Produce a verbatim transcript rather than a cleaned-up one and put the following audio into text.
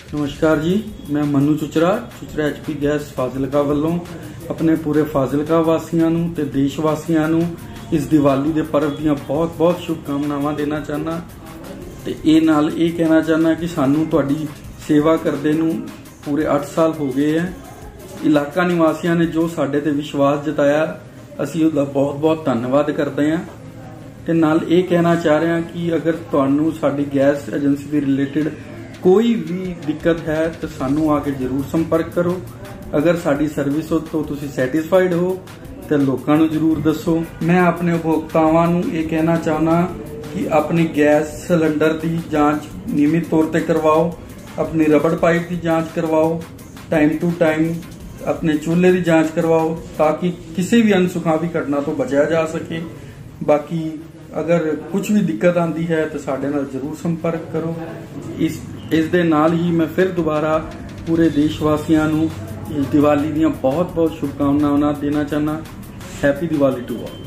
नमस्कार जी, मैं Manu Chuchra Chuchra H P gas Fazilka वालों अपने पूरे फाजिलका वासियों नूं ते देश वासियों नूं इस दिवाली दे पर्व दियां बहुत बहुत शुभकामनावां देना चाहना ते ए नाल ए कहना चाहना कि सानू तुहाडी सेवा करदे नूं पूरे अठ साल हो गए हैं। इलाका निवासियों ने जो साडे ते विश्वास जताया असीं उहदा बहुत बहुत धन्नवाद करदे हां ते नाल ए कहना चाह रहे हैं कि अगर तुहानू साडी गैस एजेंसी दे रिलेटेड कोई भी दिक्कत है तो सानू आके जरूर संपर्क करो। अगर साडी सर्विस तो तुसी सैटिस्फाइड हो तो लोकां नू जरूर दसो। मैं अपने उपभोक्तावां नू ये कहना चाहना कि अपनी गैस सिलेंडर की जांच नियमित तौर पर करवाओ, अपनी रबड़ पाइप की जांच करवाओ, टाइम टू टाइम अपने चूल्हे की जांच करवाओ ताकि किसी भी अनसुखावी घटना तो बचाया जा सके। बाकी अगर कुछ भी दिक्कत आती है तो साडे नाल जरूर संपर्क करो। इस इस दे नाल ही मैं फिर दोबारा पूरे देशवासियों नू दिवाली दी बहुत बहुत शुभकामनावां देना चाहना। Happy Diwali to all.